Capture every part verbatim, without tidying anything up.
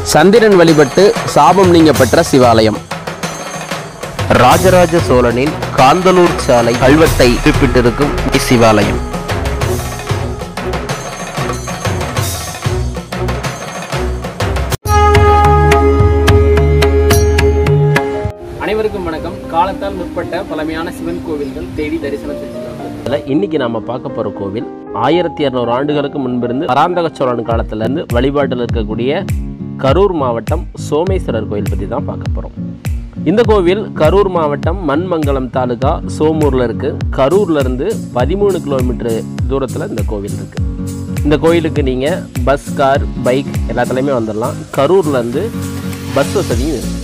சந்திரன் வழிபட்டு சாபம் நீங்க பெற்ற சிவாலயம். ராஜராஜ சோழனின் காந்தலூர் சாலை கல்வெட்டை குறிப்பிட்டிருக்கும் சிவாலயம். அனைவருக்கும் வணக்கம். காலத்தால் முற்பட்ட பழமையான சிவன் கோவில்கள் தேடி தரிசனம் செஞ்சுருக்காங்க. இன்னைக்கு நாம பார்க்க போற கோவில் ஆயிரத்தி இருநூறு ஆண்டுகளுக்கு முன்பிருந்து பராந்தக சோழன் காலத்துல இருந்து வழிபாட்டில் இருக்கக்கூடிய கரூர் மாவட்டம் சோமேஸ்வரர் கோயில் பற்றி தான் பார்க்க போறோம். இந்த கோவில் கரூர் மாவட்டம் மண்மங்கலம் தாலுகா சோமூர்ல இருக்கு. கரூர்ல இருந்து பதிமூணு கிலோமீட்டர் தூரத்துல இந்த கோவில் இருக்கு. இந்த கோயிலுக்கு நீங்க பஸ், கார், பைக் எல்லாத்துலயுமே வந்துடலாம். கரூர்ல இருந்து பஸ் வசதியும் இருக்கு.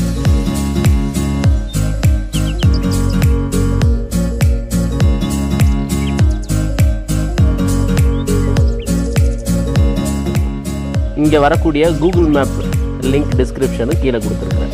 இங்கே வரக்கூடிய கூகுள் மேப் லிங்க் டிஸ்கிரிப்ஷனு கீழே கொடுத்துருக்குறேன்.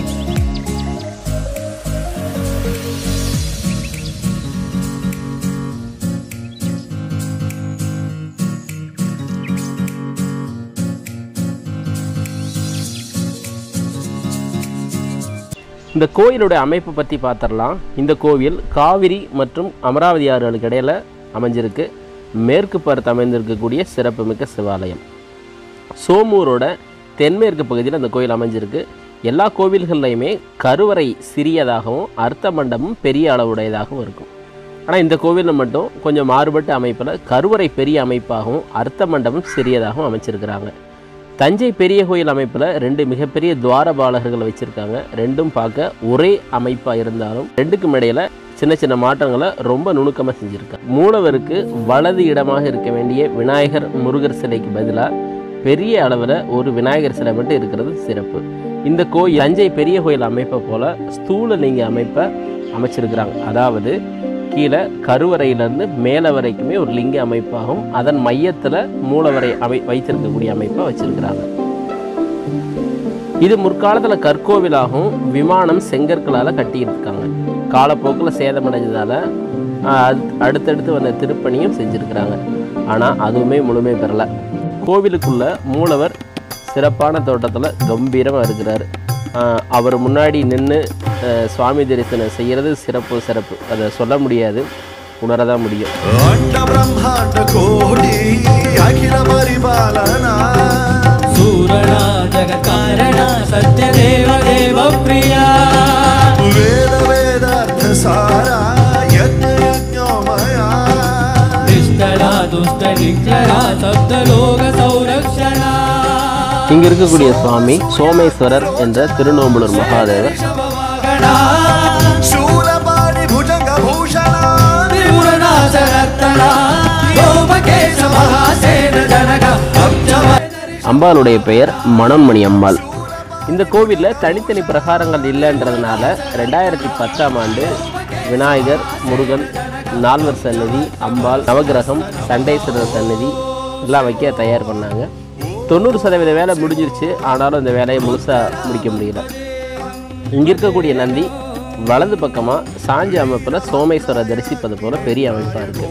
இந்த கோயிலுடைய அமைப்பு பற்றி பார்த்துடலாம். இந்த கோவில் காவிரி மற்றும் அமராவதி ஆறுகளுக்கு இடையில் அமைஞ்சிருக்கு. மேற்கு பார்த்து அமைந்திருக்கக்கூடிய சிறப்புமிக்க சிவாலயம். சோமூரோட தென்மேற்கு பகுதியில் அந்த கோயில் அமைஞ்சிருக்கு. எல்லா கோவில்கள்லையுமே கருவறை சிறியதாகவும் அர்த்த மண்டபம் பெரிய அளவுடையதாகவும் இருக்கும். ஆனால் இந்த கோவிலில் மட்டும் கொஞ்சம் மாறுபட்ட அமைப்பில் கருவறை பெரிய அமைப்பாகவும் அர்த்த மண்டபம் சிறியதாகவும் அமைச்சிருக்கிறாங்க. தஞ்சை பெரிய கோயில் அமைப்பில் ரெண்டு மிகப்பெரிய துவாரபாலகர்களை வச்சுருக்காங்க. ரெண்டும் பார்க்க ஒரே அமைப்பாக இருந்தாலும் ரெண்டுக்கும் இடையில் சின்ன சின்ன மாற்றங்களை ரொம்ப நுணுக்கமாக செஞ்சுருக்காங்க. மூலவருக்கு வலது இடமாக இருக்க வேண்டிய விநாயகர் முருகர் சிலைக்கு பதிலாக பெரிய அளவில் ஒரு விநாயகர் சிலை மட்டும் இருக்கிறது சிறப்பு. இந்த கோயில் தஞ்சை பெரிய கோயில் அமைப்பை போல் ஸ்தூல லிங்க அமைப்பை அமைச்சிருக்கிறாங்க. அதாவது கீழே கருவறையிலேருந்து மேலே வரைக்குமே ஒரு லிங்க அமைப்பாகும். அதன் மையத்தில் மூலவரை அமை வைத்திருக்கக்கூடிய அமைப்பை வச்சிருக்கிறாங்க. இது முற்காலத்தில் கற்கோவிலாகவும் விமானம் செங்கற்களால் கட்டியிருக்காங்க. காலப்போக்கில் சேதமடைஞ்சதால் அடுத்தடுத்து வந்த திருப்பணியும் செஞ்சுருக்கிறாங்க. ஆனால் அதுவுமே முழுமை பெறலை. கோவிலுக்குள்ள மூலவர் சிறப்பான தோட்டத்தில் கம்பீரமாக இருக்கிறார். அவர் முன்னாடி நின்று சுவாமி தரிசனம் செய்கிறது சிறப்பு சிறப்பு அதை சொல்ல முடியாது, உணரதான் முடியும். இங்க இருக்கக்கூடிய சுவாமி சோமேஸ்வரர் என்ற திருநோம்புலூர் மகாதேவர். அம்பாளுடைய பெயர் மனோன்மணி அம்பாள். இந்த கோவிலில் தனித்தனி பிரகாரங்கள் இல்லைன்றதுனால ரெண்டாயிரத்தி பத்தாம் ஆண்டு விநாயகர், முருகன், நால்வர் சன்னதி, அம்பாள், நவகிரகம், சண்டேஸ்வரர் சன்னதி எல்லாம் வைக்க தயார் பண்ணாங்க. தொண்ணூறு சதவீத வேலை முடிஞ்சிருச்சு. ஆனாலும் இந்த வேலையை முழுசாக முடிக்க முடியல. இங்கே இருக்கக்கூடிய நந்தி வலது பக்கமாக சாஞ்சி அமைப்பில் சோமேஸ்வரர் தரிசிப்பது போல பெரிய அமைப்பாக இருக்கு.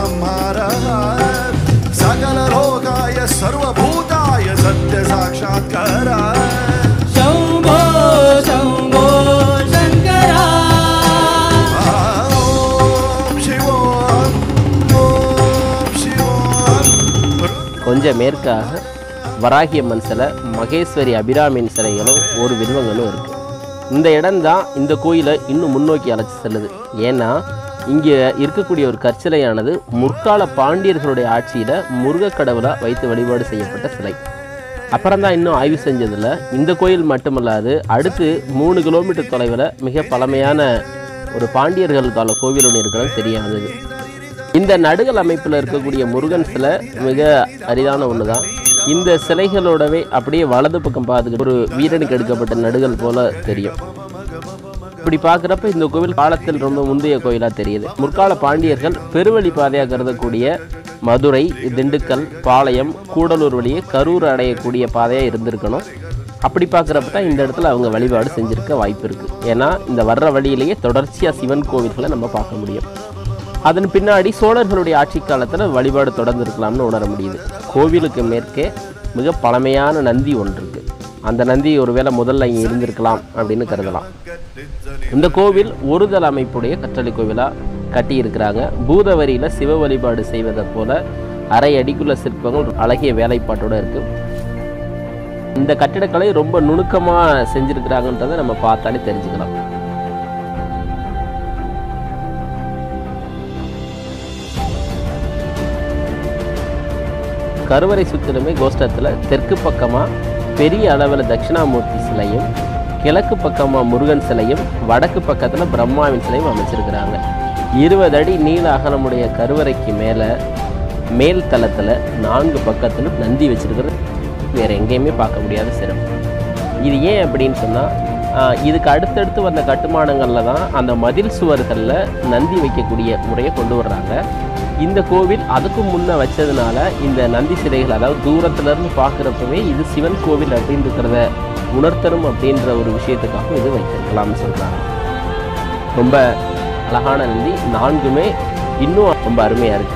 கொஞ்சம் மேற்காக வராகியம்மன் சிலை, மகேஸ்வரி அபிராமின் சிலைகளும் ஒரு வில்வங்களும் இருக்குது. இந்த இடம்தான் இந்த கோயிலை இன்னும் முன்னோக்கி அழைச்சி செல்லுது. ஏன்னா இங்கே இருக்கக்கூடிய ஒரு கற்சிலையானது முற்கால பாண்டியர்களுடைய ஆட்சியில் முருகக்கடவுளாக வைத்து வழிபாடு செய்யப்பட்ட சிலை. அப்புறம்தான் இன்னும் ஆய்வு செஞ்சதில் இந்த கோயில் மட்டுமல்லாது அடுத்து மூணு கிலோமீட்டர் தொலைவில் மிக பழமையான ஒரு பாண்டியர்கள் கால கோவில் ஒன்று இருக்கிறது தெரிய வந்தது. இந்த நடுகள் அமைப்பில் இருக்கக்கூடிய முருகன் சிலை மிக அரிதான ஒன்று தான். இந்த சிலைகளோடவே அப்படியே வலது பக்கம் பார்த்துக்கிட்டு ஒரு வீரனுக்கு எடுக்கப்பட்ட நடுகள் போல தெரியும். இப்படி பார்க்குறப்ப இந்த கோவில் காலத்தில் ரொம்ப முந்தைய கோயிலாக தெரியுது. முற்கால பாண்டியர்கள் பெருவழி பாதையாக கருதக்கூடிய மதுரை, திண்டுக்கல், பாளையம், கூடலூர் வழியே கரூர் அடையக்கூடிய பாதையாக இருந்திருக்கணும். அப்படி பார்க்குறப்ப தான் இந்த இடத்துல அவங்க வழிபாடு செஞ்சுருக்க வாய்ப்பு இருக்குது. ஏன்னா இந்த வர்ற வழியிலேயே தொடர்ச்சியாக சிவன் கோவில்களை நம்ம பார்க்க முடியும். அதன் பின்னாடி சோழர்களுடைய ஆட்சி காலத்தில் வழிபாடு தொடர்ந்து இருக்கலாம்னு உணர முடியுது. கோவிலுக்கு மேற்கே மிக பழமையான நந்தி ஒன்று இருக்குது. அந்த நந்தி ஒருவேளை முதல்ல இங்கே இருந்திருக்கலாம் அப்படின்னு கருதலாம். இந்த கோவில் ஒருதல் அமைப்புடைய கற்றளி கோவிலாக கட்டியிருக்கிறாங்க. பூதவரியில் சிவ வழிபாடு செய்வதை போல அரை அடிக்குள்ள சிற்பங்கள் அழகிய வேலைப்பாட்டோடு இருக்குது. இந்த கட்டிடக்கலை ரொம்ப நுணுக்கமாக செஞ்சுருக்கிறாங்கன்றதை நம்ம பார்த்தாலே தெரிஞ்சுக்கலாம். கருவறை சுற்றிலுமே கோஷ்டத்தில் தெற்கு பக்கமாக பெரிய அளவில் தட்சிணாமூர்த்தி சிலையும், கிழக்கு பக்கமாக முருகன் சிலையும், வடக்கு பக்கத்தில் பிரம்மாவின் சிலையும் அமைச்சிருக்கிறாங்க. இருபது அடி நீள அகலமுடைய கருவறைக்கு மேலே மேல் தளத்தில் நான்கு பக்கத்திலும் நந்தி வச்சிருக்கிறது வேறு எங்கேயுமே பார்க்க முடியாத சிறப்பு. இது ஏன் அப்படின்னு சொன்னால், இதுக்கு அடுத்தடுத்து வந்த கட்டுமானங்களில் தான் அந்த மதில் சுவர்களில் நந்தி வைக்கக்கூடிய முறையை கொண்டு வர்றாங்க. இந்த கோவில் அதுக்கு முன்னே வச்சதுனால இந்த நந்தி சிலைகள், அதாவது தூரத்துலேருந்து பார்க்குறப்பவே இது சிவன் கோவில் அப்படின்னு இருக்கிறத உணர்த்தணும் அப்படின்ற ஒரு விஷயத்துக்காக இது வைத்திருக்கலாம்னு சொல்கிறாங்க. ரொம்ப அழகான நந்தி, நான்குமே இன்னும் ரொம்ப அருமையாக இருக்குது.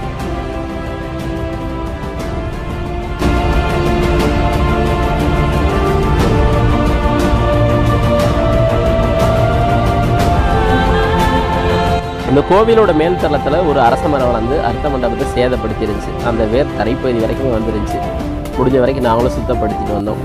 இந்த கோவிலோட மேல் தளத்தில் ஒரு அரச மரம் வளர்ந்து அர்த்த மண்டபத்தை சேதப்படுத்திருந்துச்சு. அந்த வேர் தரைப்பகுதி வரைக்கும் வந்துருந்துச்சு. முடிஞ்ச வரைக்கும் நாங்களும் சுத்தப்படுத்திட்டு வந்தோம்.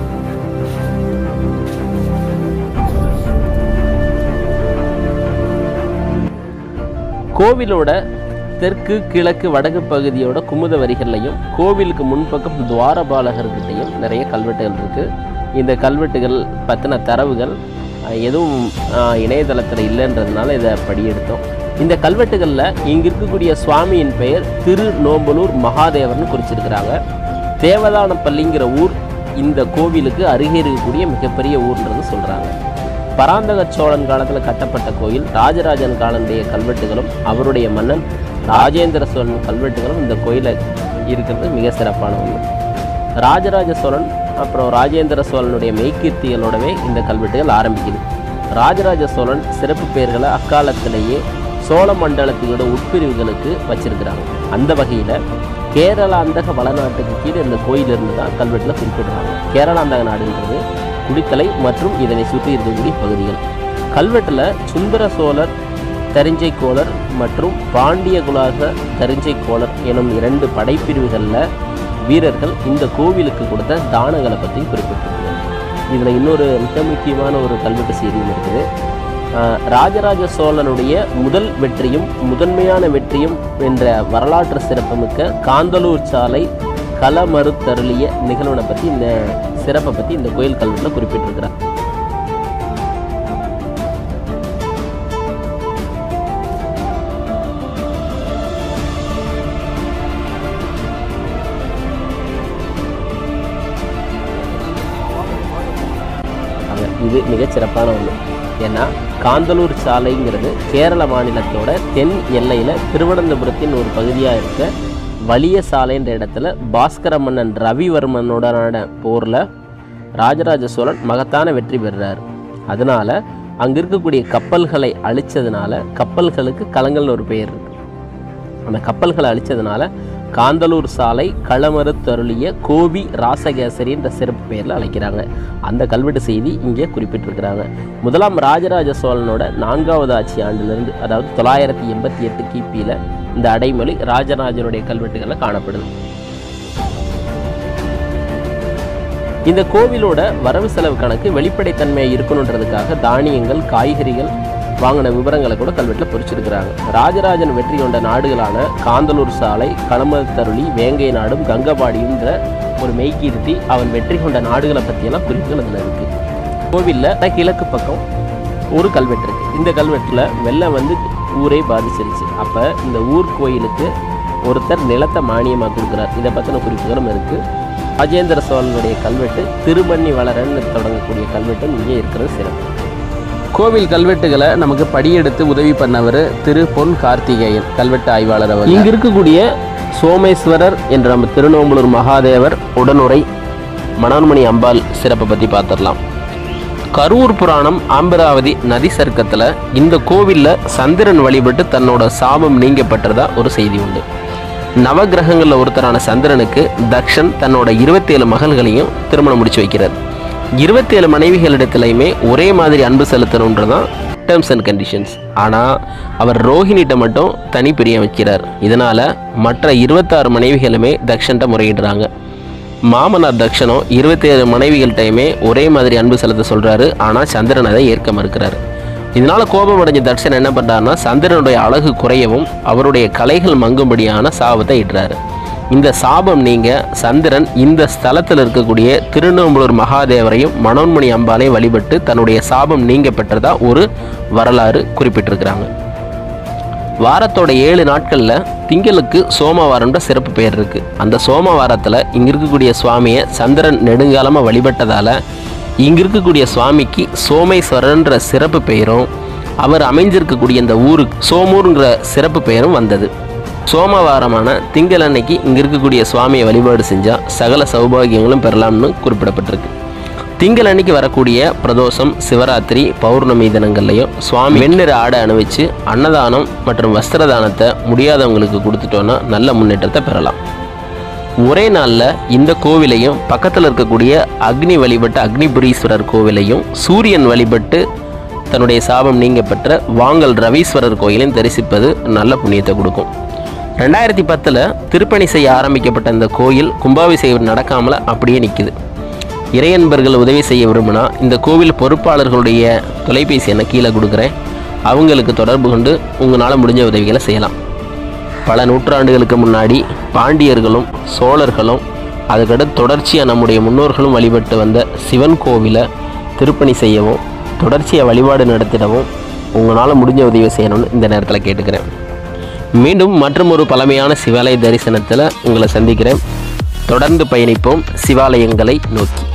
கோவிலோட தெற்கு கிழக்கு வடக்கு பகுதியோட குமுத வரிகள்லையும் கோவிலுக்கு முன்பக்கம் துவாரபாலகர்கிட்டையும் நிறைய கல்வெட்டுகள் இருக்குது. இந்த கல்வெட்டுகள் பற்றின தரவுகள் எதுவும் இணையதளத்தில் இல்லைன்றதுனால இதை படியெடுத்தோம். இந்த கல்வெட்டுகளில் இங்கே இருக்கக்கூடிய சுவாமியின் பெயர் திரு நோம்பலூர் மகாதேவர்னு குறிச்சிருக்கிறாங்க. தேவதானப்பள்ளிங்கிற ஊர் இந்த கோவிலுக்கு அருகே இருக்கக்கூடிய மிகப்பெரிய ஊர்ன்றது சொல்கிறாங்க. பராந்தக சோழன் காலத்தில் கட்டப்பட்ட கோயில். ராஜராஜன் காலனுடைய கல்வெட்டுகளும் அவருடைய மன்னன் ராஜேந்திர சோழன் கல்வெட்டுகளும் இந்த கோயிலை இருக்கிறது மிக சிறப்பான ஒன்று. ராஜராஜ சோழன் அப்புறம் ராஜேந்திர சோழனுடைய மெய்கீர்த்திகளோடவே இந்த கல்வெட்டுகள் ஆரம்பிக்குது. ராஜராஜ சோழன் சிறப்பு பெயர்களை அக்காலத்திலேயே சோழ மண்டலத்தினோட உட்பிரிவுகளுக்கு வச்சிருக்கிறாங்க. அந்த வகையில் கேரளாந்தக வளநாட்டுக்கு கீழே இந்த கோயிலிருந்து தான் கல்வெட்டில் குறிப்பிடுறாங்க. கேரளாந்தக நாடுன்றது குடித்தலை மற்றும் இதனை சுற்றி இருக்கக்கூடிய பகுதிகள். கல்வெட்டில் சுந்தர சோழர், தரிஞ்சை கோளர் மற்றும் பாண்டிய குலாக தரிஞ்சை கோளர் எனும் இரண்டு படைப்பிரிவுகளில் வீரர்கள் இந்த கோவிலுக்கு கொடுத்த தானங்களை பற்றி குறிப்பிட்டிருக்கிறாங்க. இதில் இன்னொரு மிக முக்கியமான ஒரு கல்வெட்டு செய்தியும் இருக்குது. ராஜராஜ சோழனுடைய முதல் வெற்றியும் முதன்மையான வெற்றியும் என்ற வரலாற்று சிறப்புமிக்க காந்தலூர் சாலை களமறுத்தருளிய நிகழ்வுனை பற்றி இந்த சிறப்பை பற்றி இந்த கோயில் கல்வெட்டில் குறிப்பிட்டிருக்கிறார். இது மிகச்சிறப்பான ஒன்று. ஏன்னா காந்தலூர் சாலைங்கிறது கேரள மாநிலத்தோட தென் எல்லையில் திருவனந்தபுரத்தின் ஒரு பகுதியாக இருக்க வலிய சாலைன்ற இடத்துல பாஸ்கர மன்னன் ரவிவர்மனுடனான போரில் ராஜராஜ சோழன் மகத்தான வெற்றி பெறுறார். அதனால் அங்கே இருக்கக்கூடிய கப்பல்களை அழித்ததுனால கப்பல்களுக்கு கலங்கள்னு ஒரு பெயர் இருக்குது. அந்த கப்பல்களை அழித்ததுனால காந்தலூர் சாலை களமறுத்தருளிய கோவி ராசகேசரின்ற சிறப்பு பெயரில் அழைக்கிறாங்க. அந்த கல்வெட்டு செய்தி இங்கே குறிப்பிட்டிருக்கிறாங்க. முதலாம் ராஜராஜ சோழனோட நான்காவது ஆட்சி ஆண்டிலிருந்து, அதாவது தொள்ளாயிரத்தி எண்பத்தி எட்டு கிபியில் இந்த அடைமொழி ராஜராஜனுடைய கல்வெட்டுகளில் காணப்படுது. இந்த கோவிலோட வரவு செலவு கணக்கு வெளிப்படைத்தன்மையாக இருக்கணுன்றதுக்காக தானியங்கள், காய்கறிகள் வாங்கின விவரங்களை கூட கல்வெட்டில் பொறிச்சிருக்கிறாங்க. ராஜராஜன் வெற்றி கொண்ட நாடுகளான காந்தலூர் சாலை, களமறுத்தருளி, வேங்கை நாடும் கங்கபாடியுன்ற ஒரு மெய்கீர்த்தி அவன் வெற்றி கொண்ட நாடுகளை பற்றியெல்லாம் குறிப்புகள் அதில் இருக்குது. கோவிலில் கிழக்கு பக்கம் ஒரு கல்வெட்டு இருக்குது. இந்த கல்வெட்டில் வெள்ளம் வந்து ஊரே பாதிச்சிருச்சு. அப்போ இந்த ஊர் கோயிலுக்கு ஒருத்தர் நிலத்தை மானியமாக கொடுக்குறார். இதை பற்றின குறிப்புகளும் இருக்குது. ராஜேந்திர சோழனுடைய கல்வெட்டு திருமண்ணி வளரன்னு தொடங்கக்கூடிய கல்வெட்டும் இங்கே இருக்கிறது சிறப்பு. கோவில் கல்வெட்டுகளை நமக்கு படியெடுத்து உதவி பண்ணவர் திரு பொன் கார்த்திகேயன், கல்வெட்டு ஆய்வாளர் அவர். இங்கே இருக்கக்கூடிய சோமேஸ்வரர் என்ற நம்ம திருநோம்பலூர் மகாதேவர் உடனுரை மனோன்மணி அம்பாள் சிறப்பை பற்றி பார்த்துடலாம். கரூர் புராணம் ஆம்பராவதி நதி சர்க்கத்தில் இந்த கோவிலில் சந்திரன் வழிபட்டு தன்னோட சாபம் நீங்கப்பட்டதா ஒரு செய்தி உண்டு. நவகிரகங்களில் ஒருத்தரான சந்திரனுக்கு தக்ஷன் தன்னோட இருபத்தி ஏழு மகள்களையும் திருமணம் முடிச்சு வைக்கிறார். இருபத்தி ஏழு மனைவிகளிடத்துலையுமே ஒரே மாதிரி அன்பு செலுத்தணுன்றதான் டேர்ம்ஸ் அண்ட் கண்டிஷன்ஸ். ஆனால் அவர் ரோஹிணிகிட்ட மட்டும் தனி பிரியம் வைக்கிறார். இதனால் மற்ற இருபத்தாறு மனைவிகளுமே தக்ஷன்ட்ட முறையிடுறாங்க. மாமனார் தக்ஷனும் இருபத்தி ஏழு மனைவிகள்கிட்டையுமே ஒரே மாதிரி அன்பு செலுத்த சொல்கிறாரு. ஆனால் சந்திரன் அதை ஏற்க மறுக்கிறார். இதனால் கோபம் அடைஞ்ச தக்ஷன் என்ன பண்ணுறாருன்னா சந்திரனுடைய அழகு குறையவும் அவருடைய கலைகள் மங்கும்படியான சாபத்தை இடுறாரு. இந்த சாபம் நீங்க சந்திரன் இந்த ஸ்தலத்தில் இருக்கக்கூடிய திருநெம்பலூர் மகாதேவரையும் மனோன்மணி அம்பாலையும் வழிபட்டு தன்னுடைய சாபம் நீங்க பெற்றதா ஒரு வரலாறு குறிப்பிட்டிருக்கிறாங்க. வாரத்தோட ஏழு நாட்களில் திங்களுக்கு சோமவாரம்ன்ற சிறப்பு பெயர் இருக்குது. அந்த சோமவாரத்தில் இங்கே இருக்கக்கூடிய சுவாமியை சந்திரன் நெடுங்காலமாக வழிபட்டதால் இங்கே இருக்கக்கூடிய சுவாமிக்கு சோமேஸ்வரன்ற சிறப்பு பெயரும் அவர் அமைஞ்சிருக்கக்கூடிய இந்த ஊருக்கு சோமூருங்கிற சிறப்பு பெயரும் வந்தது. சோமவாரமான திங்கள் அன்னைக்கு இங்கே இருக்கக்கூடிய சுவாமியை வழிபாடு செஞ்சால் சகல சௌபாகியங்களும் பெறலாம்னு குறிப்பிடப்பட்டிருக்கு. திங்கள் அன்னைக்கு வரக்கூடிய பிரதோஷம், சிவராத்திரி, பௌர்ணமி தினங்கள்லையும் சுவாமி வெண்ணிற ஆடை அணிவிச்சு அன்னதானம் மற்றும் வஸ்திரதானத்தை முடியாதவங்களுக்கு கொடுத்துட்டோன்னா நல்ல முன்னேற்றத்தை பெறலாம். ஒரே நாளில் இந்த கோவிலையும் பக்கத்தில் இருக்கக்கூடிய அக்னி வழிபட்ட அக்னிபுரீஸ்வரர் கோவிலையும் சூரியன் வழிபட்டு தன்னுடைய சாபம் நீங்க பெற்ற வாங்கல் ரவீஸ்வரர் கோயிலையும் தரிசிப்பது நல்ல புண்ணியத்தை கொடுக்கும். ரெண்டாயிரத்தி பத்தில் திருப்பணி செய்ய ஆரம்பிக்கப்பட்ட இந்த கோயில் கும்பாபிஷேகம் நடக்காமல் அப்படியே நிற்குது. இறையன்பர்கள் உதவி செய்ய விரும்பினா இந்த கோவில் பொறுப்பாளர்களுடைய தொலைபேசி எண்ணை கீழே கொடுக்குறேன். அவங்களுக்கு தொடர்பு கொண்டு உங்களால் முடிஞ்ச உதவிகளை செய்யலாம். பல நூற்றாண்டுகளுக்கு முன்னாடி பாண்டியர்களும் சோழர்களும் அதுக்கடுத்து தொடர்ச்சியாக நம்முடைய முன்னோர்களும் வழிபட்டு வந்த சிவன் கோவிலை திருப்பணி செய்யவும் தொடர்ச்சியாக வழிபாடு நடத்திடவும் உங்களால் முடிஞ்ச உதவி செய்யணும்னு இந்த நேரத்தில் கேட்டுக்கிறேன். மீண்டும் மற்றும் ஒரு பழமையான சிவாலய தரிசனத்தில் உங்களை சந்திக்கிறேன். தொடர்ந்து பயணிப்போம் சிவாலயங்களை நோக்கி.